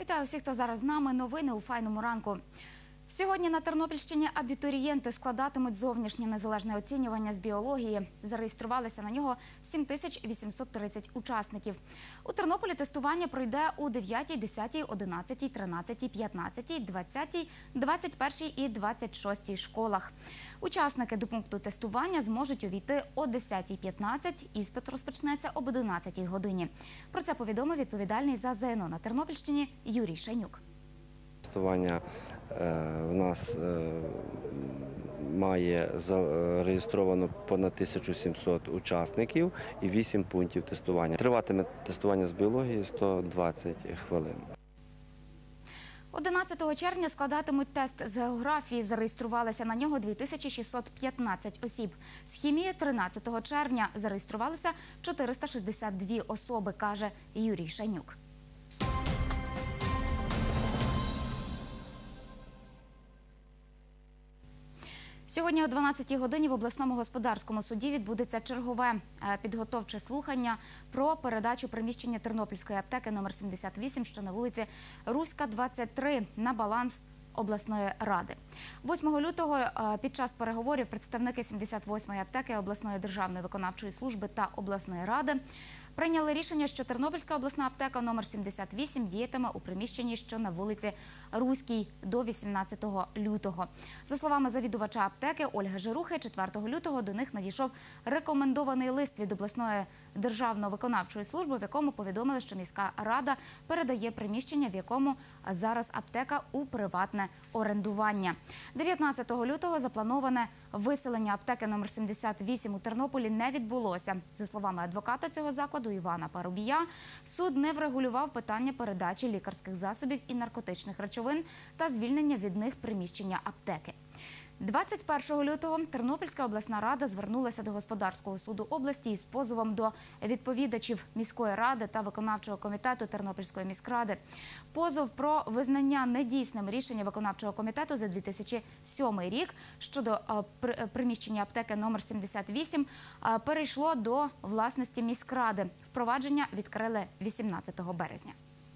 Вітаю всіх, хто зараз з нами. Новини у файному ранку. Сьогодні на Тернопільщині абітурієнти складатимуть зовнішнє незалежне оцінювання з біології. Зареєструвалися на нього 7830 учасників. У Тернополі тестування пройде у 9, 10, 11, 13, 15, 20, 21 і 26 школах. Учасники до пункту тестування зможуть увійти о 10:15. Іспит розпочнеться об 11 годині. Про це повідомив відповідальний за ЗНО на Тернопільщині Юрій Шанюк. Тестування в нас має зареєстровано понад 1700 учасників і 8 пунктів тестування. Триватиме тестування з біології 120 хвилин. 11 червня складатимуть тест з географії. Зареєструвалися на нього 2615 осіб. З хімії 13 червня зареєструвалися 462 особи, каже Юрій Шанюк. Сьогодні о 12-й годині в обласному господарському суді відбудеться чергове підготовче слухання про передачу приміщення Тернопільської аптеки номер 78, що на вулиці Руська, 23, на баланс обласної ради. 8 лютого під час переговорів представники 78-ї аптеки обласної державної виконавчої служби та обласної ради прийняли рішення, що Тернопільська обласна аптека номер 78 діятиме у приміщенні, що на вулиці Руській, до 18 лютого. За словами завідувача аптеки Ольги Жирухи, 4 лютого до них надійшов рекомендований лист від обласної державної виконавчої служби, в якому повідомили, що міська рада передає приміщення, в якому зараз аптека, у приватне орендування. 19 лютого заплановане виселення аптеки номер 78 у Тернополі не відбулося. За словами адвоката цього закладу Івана Парубія, суд не врегулював питання передачі лікарських засобів і наркотичних речовин та звільнення від них приміщення аптеки. 21 лютого Тернопільська обласна рада звернулася до Господарського суду області із позовом до відповідачів міської ради та виконавчого комітету Тернопільської міськради. Позов про визнання недійсним рішення виконавчого комітету за 2007 рік щодо приміщення аптеки номер 78 перейшло до власності міськради. Впровадження відкрили 18 березня.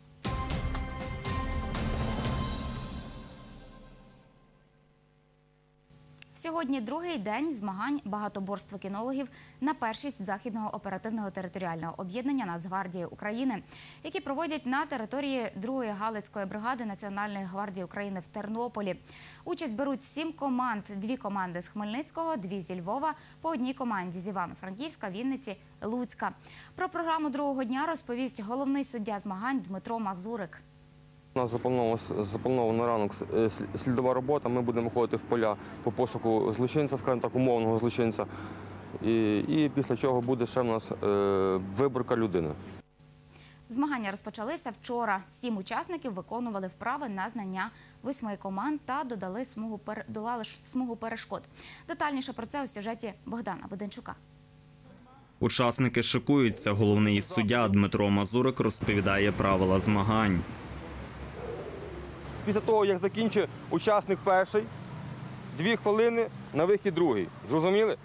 Сьогодні другий день змагань багатоборства кінологів на першість Західного оперативного територіального об'єднання Нацгвардії України, які проводять на території 2-ї Галицької бригади Національної гвардії України в Тернополі. Участь беруть 7 команд, 2 команди з Хмельницького, 2 зі Львова, по одній команді з Івано-Франківська, Вінниці, Луцька. Про програму другого дня розповість головний суддя змагань Дмитро Мазурик. У нас заплановано на ранок слідова робота. Ми будемо ходити в поля по пошуку злочинця, скажімо так, умовного злочинця. І після чого буде ще в нас виборка людини. Змагання розпочалися вчора. 7 учасників виконували вправи на знання 8 команд та долали смугу перешкод. Детальніше про це у сюжеті Богдана Буденчука. Учасники шикуються. Головний суддя Дмитро Мазурик розповідає правила змагань. Після того, як закінчить учасник перший, 2 хвилини, на вихід другий. Зрозуміли?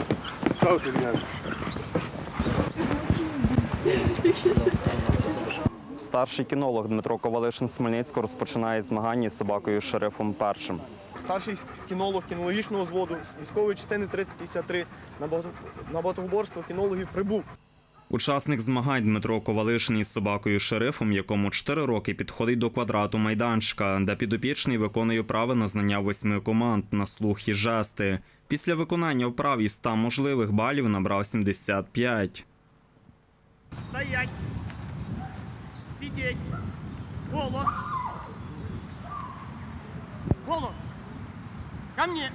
Старший кінолог Дмитро Ковалишин з Хмельницького розпочинає змагання з собакою-шерифом першим. Старший кінолог кінологічного взводу з військової частини 3053 на багатоборство кінологів прибув. Учасник змагань Дмитро Ковалишин із собакою-шерифом, якому 4 роки, підходить до квадрату майданчика, де підопічний виконує вправи на знання 8 команд на слух і жести. Після виконання вправ із 100 можливих балів набрав 75. Стоять! Сидеть! Голос! Голос! Ко мне!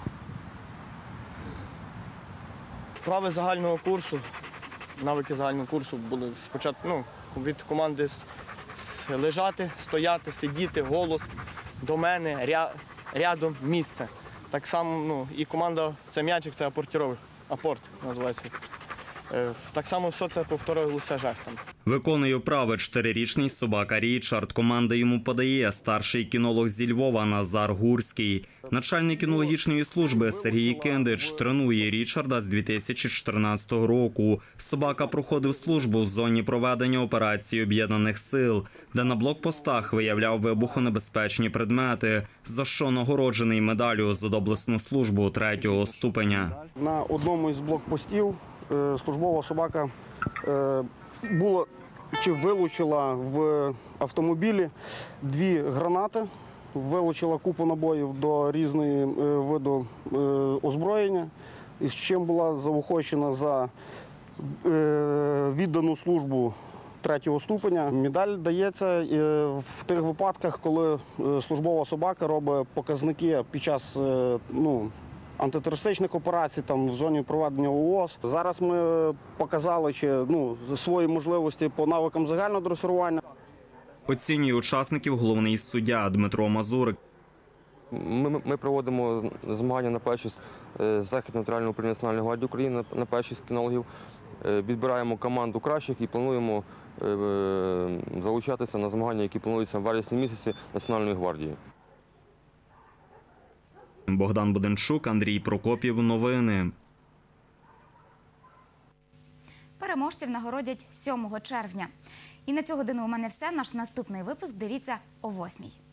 Вправи загального курсу. Навики загального курсу були спочатку від команди лежати, стояти, сидіти, голос, до мене, рядом, місце. Так само і команда, це м'ячик, це апорт називається. Так само все це повторилося жестом. Виконує вправи 4-річний собака Річард. Команда йому подає старший кінолог зі Львова Назар Гурський. Начальник кінологічної служби Сергій Кендич тренує Річарда з 2014 року. Собака проходив службу в зоні проведення операції Об'єднаних сил, де на блокпостах виявляв вибухонебезпечні предмети, за що нагороджений медаллю за доблесну службу 3-го ступеня. На одному із блокпостів службова собака вилучила в автомобілі 2 гранати, вилучила купу набоїв до різної виду озброєння, із чим була заохочена за віддану службу 3-го ступеня. Медаль дається в тих випадках, коли службова собака робить показники під час антитерористичних операцій, там в зоні проведення ООС. Зараз ми показали свої можливості по навикам загального дресирування. Оцінює учасників головний суддя Дмитро Мазурик. Ми проводимо змагання на першість Західного територіального управління Національної гвардії України, на першість кінологів. Відбираємо команду кращих і плануємо залучатися на змагання, які плануються в вересні місяці Національної гвардії. Богдан Буденчук, Андрій Прокопів. Новини. Переможців нагородять 7 червня. І на цю годину у мене все. Наш наступний випуск дивіться о 8:00.